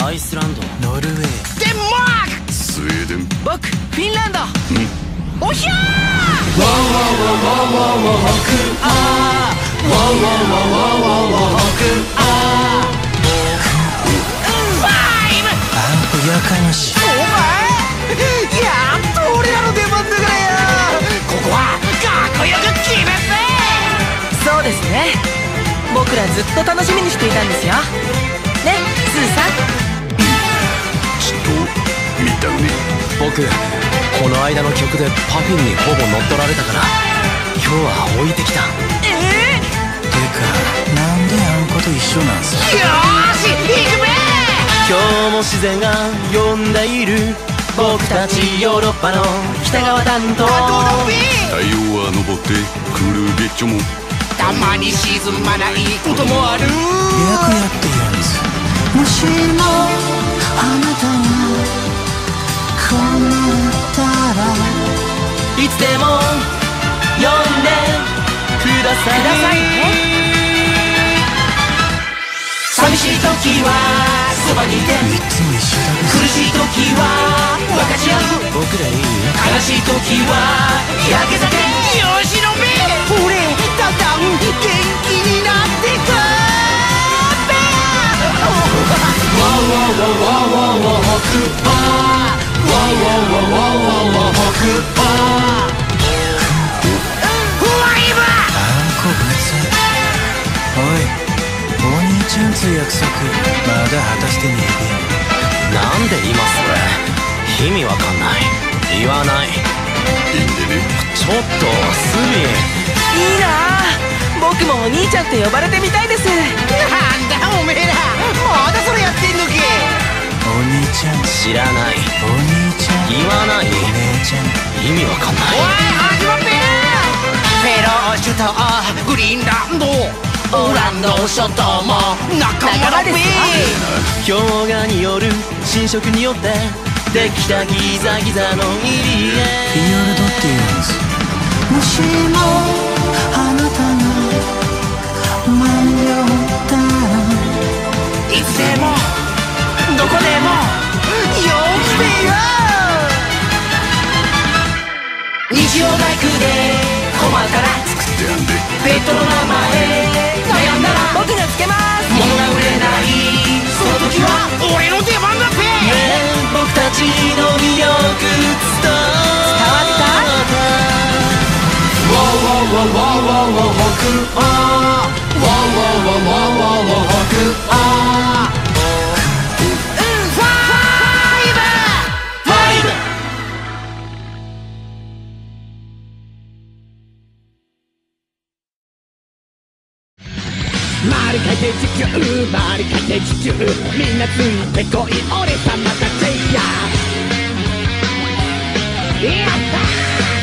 アイスランド、 ノルウェー、 デンマーク、 スウェーデン、 僕フィンランド。 おひゃー。 ワーワーワーワーワーワー北アー、ワーワーワーワーワーワー北アー。 ファイブ。 あんこやかましい。 お前やっと俺らの出番だからよ。ここはかっこよく決めて。 そうですね、僕らずっと楽しみにしていたんですよね、スーさん。 ちょっと見たね。 僕この間の曲でパフィンにほぼ乗っ取られたから今日は置いてきた。 てかなんであんこと一緒なんすか。 よーし行くべ。 今日も自然が呼んでいる僕たちヨーロッパの北側担当。 どうだべ。 太陽は昇ってくる月長もたまに沈まないこともある。 役やってやんす。もしもあなたがこうなったらいつでも呼んでくださいね。寂しい時はそばにいて、 いつも一緒だべ。 苦しい時は分かち合う。僕らいいよ。悲しい時は焼け酒。 よしのべ。俺だんだん元気になってくべ。 ワーワーワーワーワーワーワー北アー、ワーワーワーワーワーワー北アー。 ファイブ。 あんこぶつ。おい、お兄ちゃんと約束まだ果たしてねえなんで今それ意味わかんない。言わない。 いいんでね。 ちょっとスビンいいなあ。僕もお兄ちゃんって呼ばれてみたいです。 なんだおめえらまだそれやってんのけ。 べ。お兄ちゃん、 知らない。 お兄ちゃん、 言わない。 お姉ちゃん。 意味わかんない。 おい始まってや。フェローシュターグリーンランドオランド諸島も仲間だべ。 氷河による侵食によってできたギザギザの入りフィヨルドって言うんす。もしもあなたが迷ったらいつでもどこでもよくべよ。日曜大工で困ったら作ってやんで。 ペットの名前悩んだら僕がつけます。 物が売れないその時は俺の出番だべ。 僕たちの魅力伝わったワーワーワーワーワーワー北アー、ワーワーワーワーワーワー北アー。 ファイブ。 ファイブ。 周りかいて地球、周りかいて地球、みんなついてこい俺様たちや。やったー。